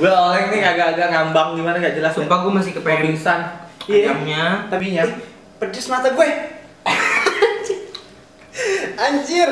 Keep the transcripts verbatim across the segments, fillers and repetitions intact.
Gue oleng nih agak-agak ngambang gimana gak jelas. Sumpah gue masih kepengen pingsan. ayamnya. Tapi nya pedes mata gue. Anjir.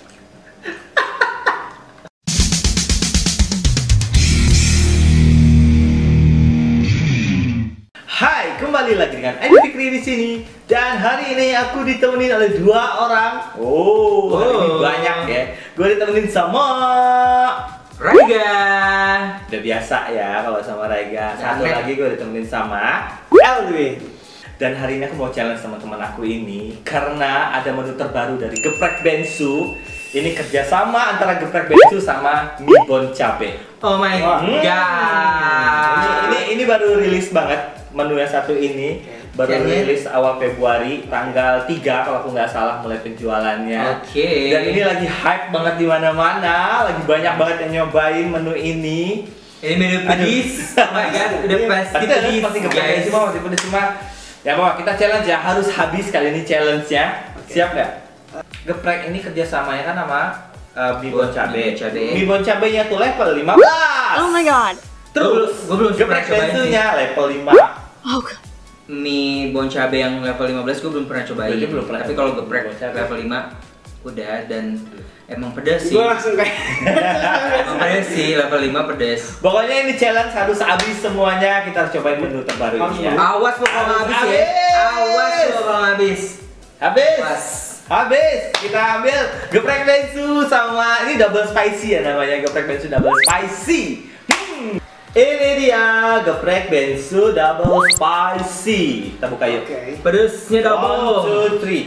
Hai, kembali lagi dengan Edi Fikri di sini. Dan hari ini aku ditemenin oleh dua orang. Oh, hari ini Oh. banyak ya. Gue ditemenin sama Raiga. udah biasa ya kalau sama Raiga. Satu Aneh. lagi gue ditemenin sama Elwin. Dan hari ini aku mau challenge teman-teman aku ini karena ada menu terbaru dari Geprek Bensu. Ini kerjasama antara Geprek Bensu sama Mie Bon Cabe. Oh my Wah. Hmm. god. Ini, ini ini baru rilis banget menu yang satu ini. Baru Kayaknya- rilis awal Februari tanggal tiga kalau aku nggak salah mulai penjualannya. Oke. Dan ini lagi hype banget di mana-mana, lagi banyak banget yang nyobain menu ini. Ini menu pedis. Oh my god, udah pasti Pasti pedis. pasti Geprek guys. Bensu semua, pasti pedes semua. Ya mau kita challenge ya, harus habis kali ini challenge-nya. Siap nggak? Geprek ini kerjasamanya kan sama uh, Mie Bon Cabe. Mie Bon Cabe. Mie Bon Cabenya tuh level lima belas. Oh my god. Terus Gua belum- gua belum Geprek pernah cobain Bensunya level lima. Oh god. Mie Bon Cabe yang level lima belas gue belum pernah cobain. Gue belum pernah Tapi cobain kalau Mie geprek Bon Cabe. level lima udah dan emang pedas sih. Gue langsung kayak Emang pedas sih, level lima pedas. Pokoknya ini challenge harus habis semuanya. Kita harus cobain menu terbaru Harus ini ya. banget. Awas lo kalau habis ya. Habis. Awas lo kalau habis. Habis. Pas. Habis. Kita ambil Geprek Bensu sama ini double spicy ya namanya, Geprek Bensu double spicy. Hmm. Ini dia Geprek Bensu double spicy. Kita buka yuk. Oke. Pedesnya One, double. two, three.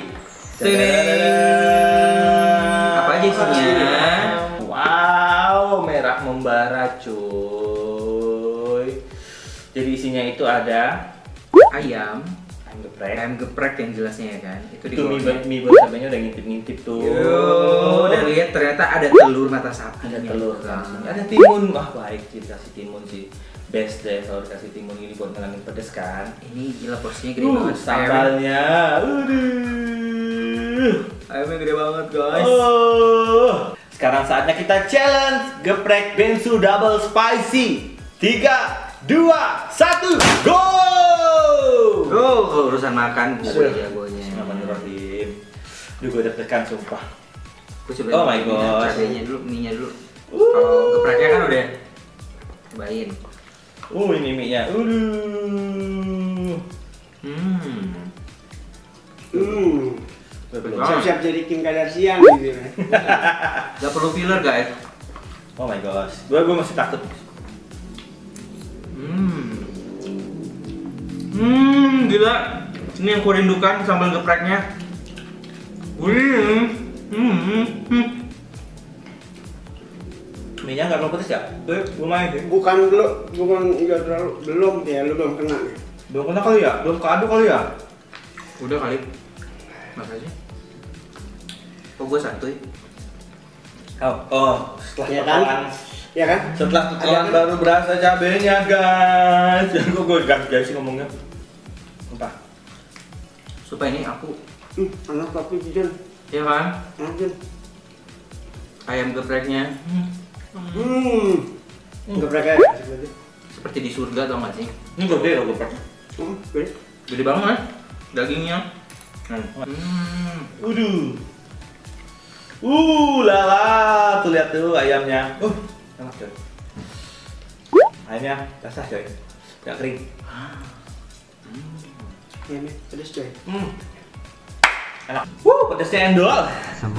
Apa aja isinya? Wow, merah membara cuy. Jadi isinya itu ada Ayam, ayam geprek. ayam geprek yang jelasnya ya kan. Itu di Itu mie, bawahnya. mie Bon Cabenya udah ngintip-ngintip tuh. Yo, dan lihat ternyata ada telur mata sapi. Ada telur kan. kan. Ada timun. Wah, baik sih dikasih timun sih. Best deh kalau dikasih timun ini buat ngilangin pedes kan. Ini gila porsinya gede Uh, banget. sambalnya. Aduh. Ayamnya gede banget guys. Oh. Sekarang saatnya kita challenge Geprek Bensu double spicy. Tiga, dua, satu, go! Go, kalau urusan makan gue Aduh. jagonya. Bismillahirrahmanirrahim. Duh, gue deg-degan sumpah. Gue cobain Oh my dulu minyak God. cabenya dulu, mie-nya dulu. Uh. Kalau gepreknya kan udah cobain. Uh, ini mie-nya. Aduh. Hmm. Hmm. Belum. Wow. Siap-siap jadi Kim Kardashian gitu. Gak perlu filler guys. Oh my gosh. Gue gue masih takut. Hmm. Hmm, gila. Ini yang ku rindukan sambal gepreknya. Wih. Hmm. Hmm. Mie-nya nggak terlalu pedes ya? Gue lumayan sih. Bukan belum, bukan enggak terlalu belum ya, lu belum kena nih. Belum kena kali ya? Belum keaduk kali ya? Udah kali. Makasih. Kok gue santuy? Oh, oh setelah Ya kan? tetelan, Ya kan? setelah tetelan Ada- baru berasa cabenya guys. Gue gue gas guys sih ngomongnya. Entah. Supaya ini aku, Hmm, anak tapi Jon. ya kan? Anjir. Ayam gepreknya. Hmm. Hmm. Hmm. Geprek kayak seperti. Seperti di surga tau gak sih? Ini gede loh geprek. Hmm, gede. Gede banget dagingnya. Hmm. Uduh. Uh, lala, tuh lihat tuh ayamnya. Uh, enak coy. Ayamnya basah coy, gak kering. Ya nih, pedes coy. Hmm. Enak. Wuh, pedesnya endol.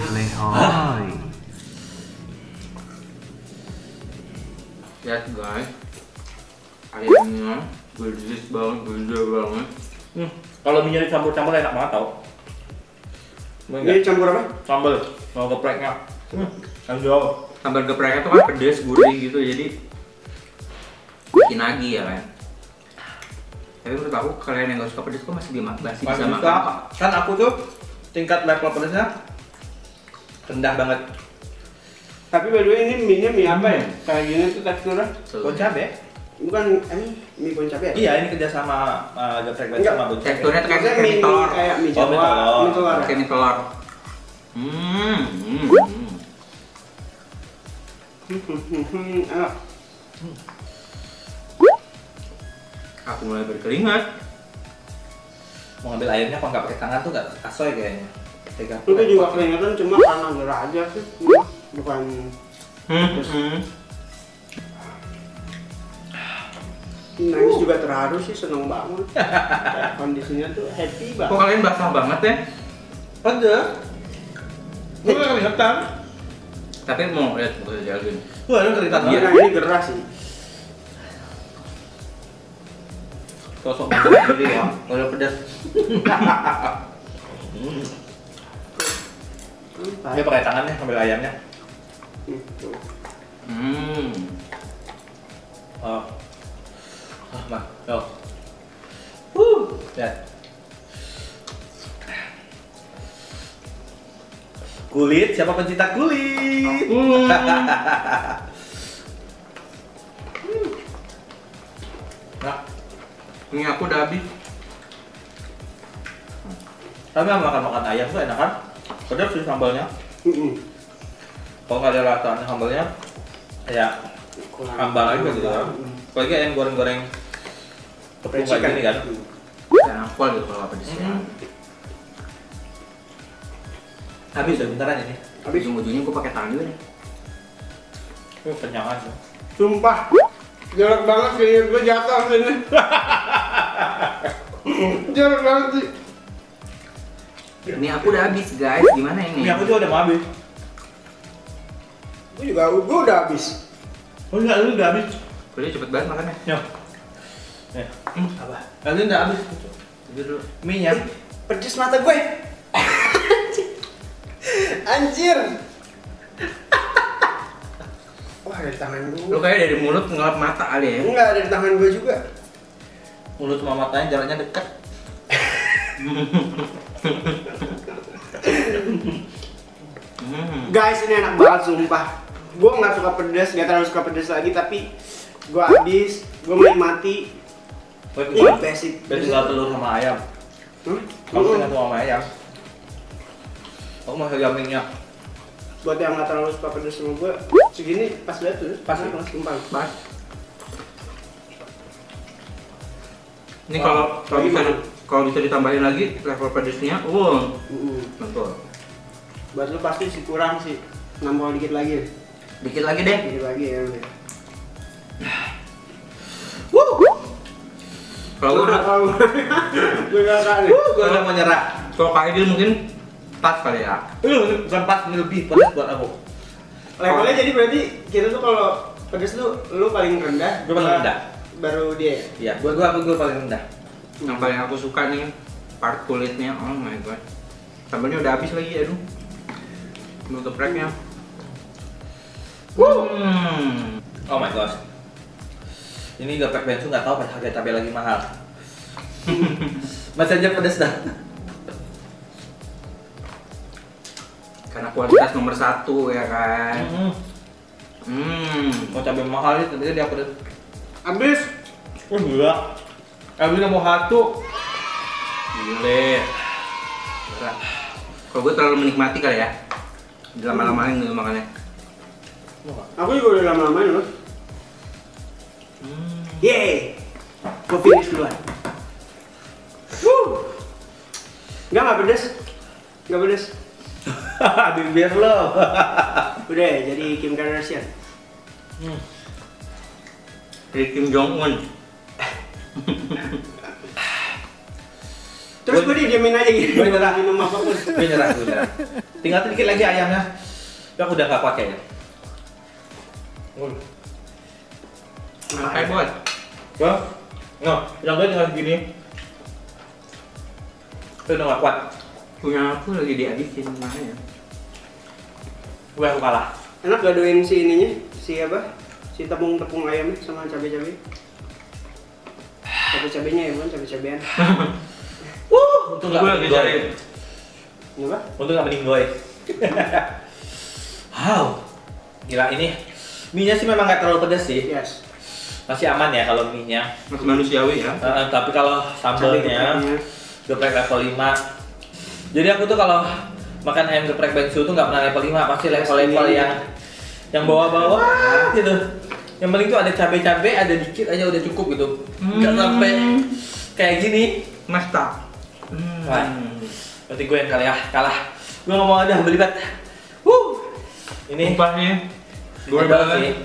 Lihat guys, ayamnya gede banget, gede banget. Hmm. Kalau minyak dicampur-campur enak banget tau. Mau Ini campur apa? sambal, mau gepreknya. Hmm. Endol. Sambal gepreknya tuh kan pedes, gurih gitu, jadi bikin lagi ya kan. Tapi menurut aku kalian yang gak suka pedes kok masih bisa masih bisa Masih makan. bisa. Kan aku tuh tingkat level pedesnya rendah banget. Tapi by the way ini mie-nya mie apa ya? Kayak gini tuh teksturnya. Bon Cabe? Bukan eh mie Bon Cabe ya? Iya, ini kerjasama uh, Geprek Bensu Enggak. sama Bon Cabe. Teksturnya tuh kayak Maksudnya kayak mie telur. kayak mie Oh, Jawa, mie telur. mie telur. Kayak mie telur. Hmm. hmm, hmm. Hmm, hmm, hmm, hmm, enak. Aku mulai berkeringat. Mau ngambil airnya kalau nggak pakai tangan tuh nggak asoy kayaknya. Pegang. Itu juga keringatan cuma karena gerah aja sih, cuma bukan. Hmm. hmm. Nangis juga terharu sih, seneng banget. Kayak kondisinya tuh happy Kok banget. kalian basah banget ya? Ada. Gue nggak keringetan. Tapi mau lihat bukan jalan. Wah, lu keringetan Iya. Nah, ini gerah sih. Sosok jadi ya, nggak ada pedas. Dia pakai tangannya ambil ayamnya. Hmm, tuh. Hmm. Oh, ah, mah, yo. Wuh, lihat. Kulit, siapa pencinta kulit? Hmm. Nah, Ini aku udah habis. tapi makan makan ayam tuh enak kan? Pedas sih sambalnya. Mm-mm. Kalau nggak ada rasanya sambalnya, ya Kurang. ambang aja gitu kan. Mm. Apalagi ayam goreng-goreng tepung kayak Percikan. gini kan. Mm. Dan aku gitu kalau apa di sini. Hmm. Habis udah bentaran ini. Habis ujung-ujungnya aku pakai tangan juga nih. Itu kenyangan sih. Sumpah, jelek banget kayaknya gue jatuh sini. Jelek banget sih. Ini aku udah habis guys. Gimana ini? Ini aku juga udah mau habis. Gue juga, gue udah habis. Oh enggak, lu udah habis. Kuliah cepet banget makannya. Yo. Eh, Hmm. apa? Kalian udah habis. Tidur dulu. Mie-nya. Pedes mata gue. Anjir. Wah, dari tangan gue. Lu kayak dari mulut ngelap mata kali ya. Enggak, dari tangan gue juga. Mulut sama matanya jaraknya dekat. Hmm. Guys, ini enak banget sumpah. Gue nggak suka pedas, nggak terlalu suka pedas lagi, tapi gue habis, gue menikmati. Baik, Ih, basic. Baik tinggal telur sama ayam. Hmm? Kamu Mm-mm. tinggal telur sama ayam. Aku masih gampingnya. Buat yang nggak terlalu suka pedas sama gue, segini pas banget tuh. Pas. Enak, sumpah. Bas. Ini kalau kalau bisa kalau bisa ditambahin lagi level pedesnya, wow, Mm-mm. betul. Buat lu pasti sih kurang sih. Nambah dikit lagi. Dikit lagi deh. Dikit lagi ya udah. Kalau gue udah, tahu. Gue nggak tahu nih. Uh, gua udah mau nyerah. kalau kayak dia mungkin pas kali ya. Uh, bukan pas, ini lebih pedas buat aku. Levelnya jadi berarti kita tuh kalau pedas tuh lu paling rendah. Gua paling rendah. Baru dia. Iya, gua gua aku gua paling rendah. Yang paling aku suka nih part kulitnya, oh my god. Sambalnya udah habis lagi, aduh. Mau gepreknya. Hmm. Oh my gosh. Ini geprek bensu nggak tahu pas harga cabai lagi mahal. Masih aja pedas dah. Karena kualitas nomor satu ya kan. Hmm. Hmm. Mau cabai mahal itu dia dia pedas. Habis. Oh gila. Abisnya mau satu. Gile. Berat. Kalau gue terlalu menikmati kali ya. Lama-lamain gitu makannya. Aku juga udah lama-lamain loh. Hmm. Yeay. Gue finish duluan. Wuh. Enggak, nggak pedes. Nggak pedes. Aduh biar lo. Udah jadi Kim Kardashian. Hmm. Dari Kim Jong Un. Terus gue didiemin aja gitu. Gue nyerah. Minum apapun. Gue nyerah, gue nyerah. Tinggal sedikit lagi ayamnya. Ya aku udah nggak kuat kayaknya. Kayak buat. Wah, nah, yang gue tinggal segini. Itu udah nggak kuat. Punya aku lagi dihabisin makanya. Gue aku kalah. Enak gadoin si ininya, si apa? Si tepung-tepung ayamnya sama cabai-cabai. Cabai-cabainya ya, bukan cabai-cabean. Wuh, untung nggak Gue lagi meninggoy. cari. Kenapa? Untung nggak meninggoy. Wow, gila ini. Mie-nya sih memang nggak terlalu pedas sih. Yes. Masih aman ya kalau mie-nya. Masih manusiawi ya. Uh, tapi kalau sambalnya Cabai geprek level lima. Jadi aku tuh kalau makan ayam geprek bensu tuh nggak pernah level lima, pasti level-level yang yang bawah-bawah gitu. Yang penting tuh ada cabai-cabai, ada dikit aja udah cukup gitu. Nggak Hmm. sampai kayak gini. Mantap. Hmm. Wah. Berarti gue yang kalah, kalah. Gue nggak mau ada beli bat. Wuh. Ini Kumpasnya gue Ini banget sih.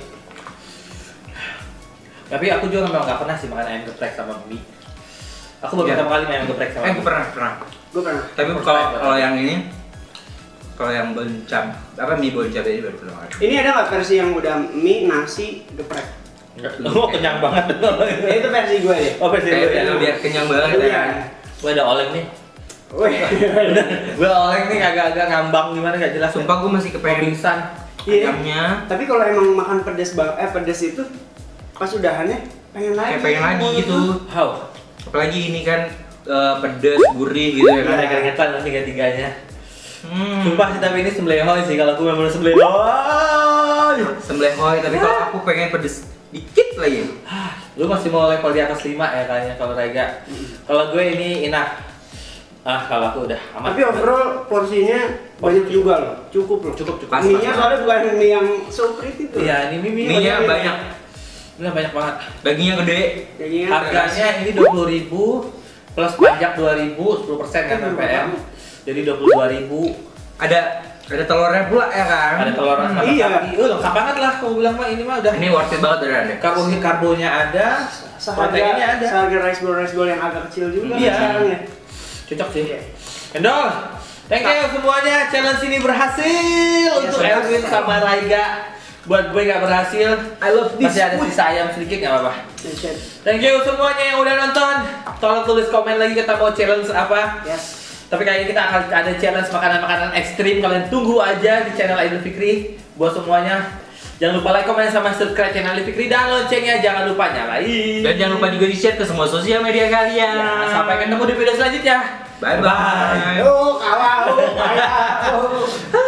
Tapi aku juga memang nggak pernah sih makan ayam geprek sama mie. Aku baru Iya. pertama kali makan ayam geprek sama Eh, mie. gue pernah, pernah. Gue pernah. Tapi First kalau time, kalau yang ini, kalau yang boncam, apa mie boncam ini baru pernah makan. Ini ada nggak versi yang udah mie, nasi, geprek? Oh, kenyang banget. Ya, itu versi gue deh. Oh, versi Kayak gue itu ya. biar kenyang banget ya Iya. kan. Gue ada oleng nih. Wih. Gue oleng nih agak-agak ngambang gimana gak jelas. Sumpah gue masih kepengen pingsan. Iya. ayamnya. Tapi kalau emang makan pedes bang, eh pedes itu pas udahannya pengen lagi. Kayak pengen lagi gitu. How? Apalagi ini kan eh, pedes, gurih gitu ya kan. Ada keringetan nanti tiga-tiganya. Hmm. Sumpah sih tapi ini semblehoy sih kalau aku memang semblehoy. Semblehoy, tapi kalau aku pengen pedes dikit lagi. Lu masih mau level di atas lima ya kayaknya kalau Rega. Kalau gue ini enough. Ah, kalau aku udah aman. Tapi overall porsinya banyak juga loh, cukup loh. Cukup, cukup. Pas, Mie-nya pas. soalnya bukan mie yang so pretty tuh. Iya, ini mie Mie-nya banyak, Ini banyak banget. dagingnya gede. Dagingnya Harganya ini dua puluh ribu plus pajak dua ribu, sepuluh persen kan P P M. Jadi dua puluh dua ribu. Ada ada telurnya pula ya kan. Ada telur sama Iya. sapi. Oh, lengkap banget lah kalau bilang mah ini mah udah. Ini worth it banget udah ada. Karbo karbonya ada, proteinnya seharga ada. seharga rice bowl rice bowl yang agak kecil juga Iya. sekarang ya. Cocok sih. Endol. Thank you semuanya. Challenge ini berhasil untuk sama-sama. Elvin sama Raiga. Buat gue nggak berhasil. I love this. Masih ada sisa ayam sedikit nggak apa-apa. Yes. Thank you semuanya yang udah nonton. Tolong tulis komen lagi kita mau challenge apa. Tapi kayaknya kita akan ada challenge makanan-makanan ekstrim. Kalian tunggu aja di channel Idul Fikri. Buat semuanya, jangan lupa like, komen, sama subscribe channel Idul Fikri dan loncengnya jangan lupa nyalain. Dan jangan lupa juga di-share ke semua sosial media kalian. Ya, sampai ketemu di video selanjutnya. Bye bye. Oh, kawan, oh, kawan.